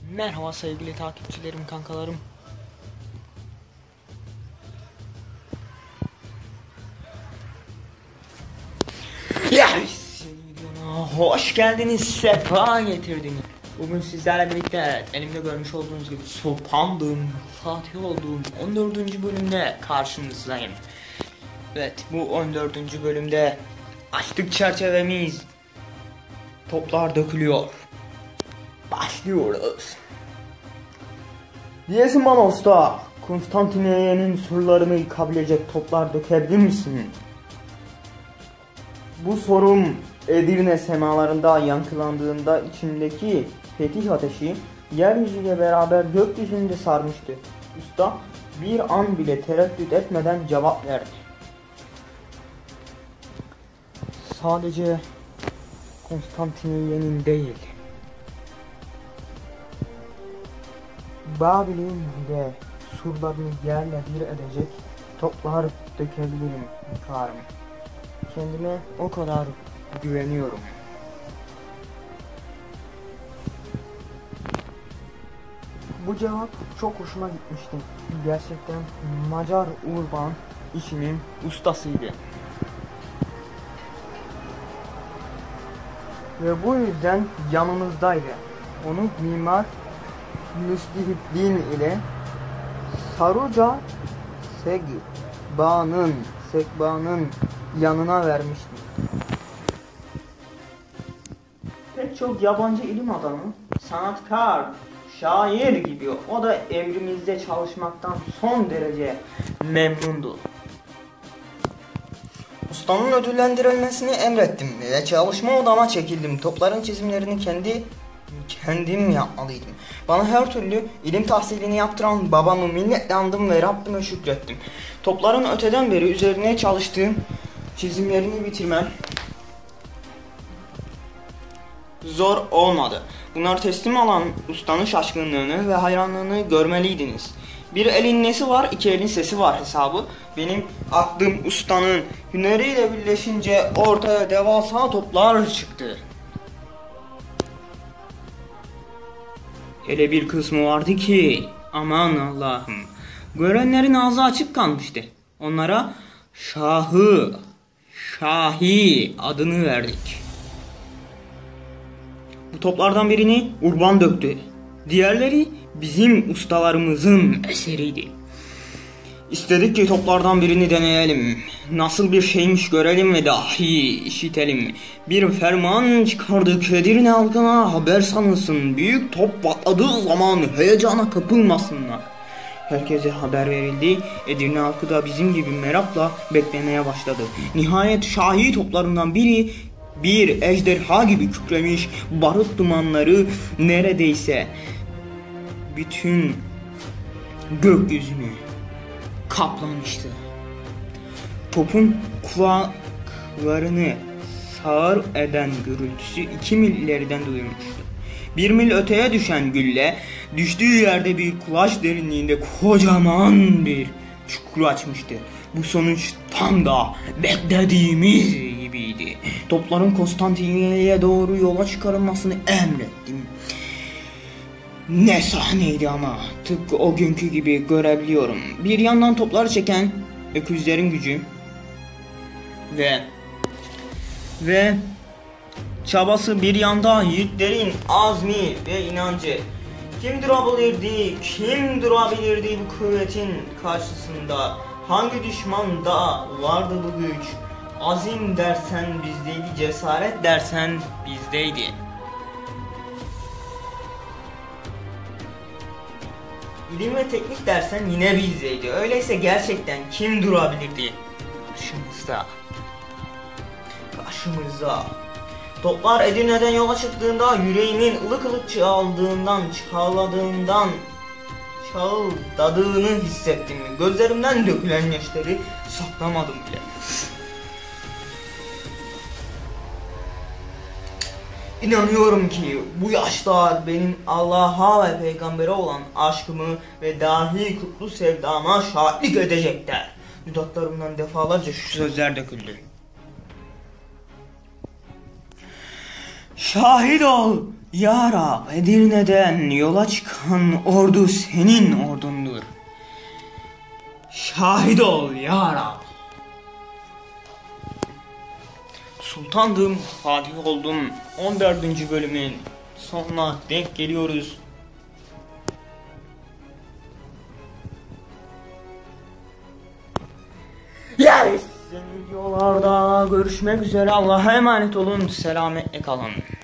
Merhaba sevgili takipçilerim, kankalarım. Videona hoş geldiniz, sefa getirdiniz. Bugün sizlerle birlikte elimde görmüş olduğunuz gibi sopandım, Fatih olduğum 14. bölümde karşınızdayım. Evet, bu 14. bölümde açtık çerçevemiz. Toplar dökülüyor. Başlıyoruz. Diyesin bana usta, Konstantiniye'nin surlarını yıkabilecek toplar dökebilir misin? Bu sorum Edirne semalarında yankılandığında içindeki fetih ateşi yeryüzüyle beraber gökyüzünde sarmıştı. Usta bir an bile tereddüt etmeden cevap verdi. Sadece Konstantiniye'nin değil, Babil'in de surlarını yerle bir edecek toplar dökebilirim hünkârım. Kendime o kadar güveniyorum. Bu cevap çok hoşuma gitmişti. Gerçekten Macar Urban işinin ustasıydı. Ve bu yüzden yanımızdaydı. Onu Mimar Müslihiddin ile Saruca Sekba'nın yanına vermiştim. Pek çok yabancı ilim adamı, sanatkar, şair gibi o da emrimizde çalışmaktan son derece memnundu. Ustanın ödüllendirilmesini emrettim ve çalışma odama çekildim. Topların çizimlerini kendim yapmalıydım. Bana her türlü ilim tahsilini yaptıran babamı minnetle andım ve Rabbime şükrettim. Topların öteden beri üzerine çalıştığım çizimlerini bitirmem zor olmadı. Bunları teslim alan ustanın şaşkınlığını ve hayranlığını görmeliydiniz. Bir elin nesi var, iki elin sesi var hesabı. Benim aklım ustanın hüneriyle birleşince ortaya devasa toplar çıktı. Hele bir kısmı vardı ki aman Allah'ım, görenlerin ağzı açık kalmıştı. Onlara Şahi adını verdik. Bu toplardan birini Urban döktü. Diğerleri bizim ustalarımızın eseriydi. İstedik ki toplardan birini deneyelim. Nasıl bir şeymiş görelim ve dahi işitelim. Bir ferman çıkardık, Edirne halkına haber sanılsın. Büyük top patladığı zaman heyecana kapılmasınlar. Herkese haber verildi. Edirne halkı da bizim gibi merakla beklemeye başladı. Nihayet Şahi toplarından biri bir ejderha gibi kükremiş, barut dumanları neredeyse bütün gökyüzünü kaplamıştı. Topun kulaklarını sağır eden gürültüsü 2 mil ileriden duyulmuştu. 1 mil öteye düşen gülle düştüğü yerde bir kulaç derinliğinde kocaman bir çukur açmıştı. Bu sonuç tam da beklediğimiz gibiydi. Topların Konstantiniye'ye doğru yola çıkarılmasını emrettim. Ne sahneydi ama, tıpkı o günkü gibi görebiliyorum. Bir yandan topları çeken öküzlerin gücü ve çabası, bir yanda yiğitlerin azmi ve inancı. Kim durabilirdi bu kuvvetin karşısında? Hangi düşmanda vardı bu güç? Azim dersen bizdeydi, cesaret dersen bizdeydi. İlim ve teknik dersen yine bizdeydi. Öyleyse gerçekten kim durabilirdi? Karşımızda. Toplar Edirne'den yola çıktığında yüreğimin ılık ılık çağıldadığını hissettim. Gözlerimden dökülen yaşları saklamadım bile. İnanıyorum ki bu yaşlar benim Allah'a ve peygambere olan aşkımı ve dahi kutlu sevdama şahitlik edecekler. Dudaklarımdan defalarca şu sözler döküldü. Şahit ol ya Rab, Edirne'den yola çıkan ordu senin ordundur. Şahit ol ya Rab. Sultandım, Fatih oldum. 14. bölümün sonuna denk geliyoruz. Yeni videolarda görüşmek üzere. Allah'a emanet olun. Selametle kalın.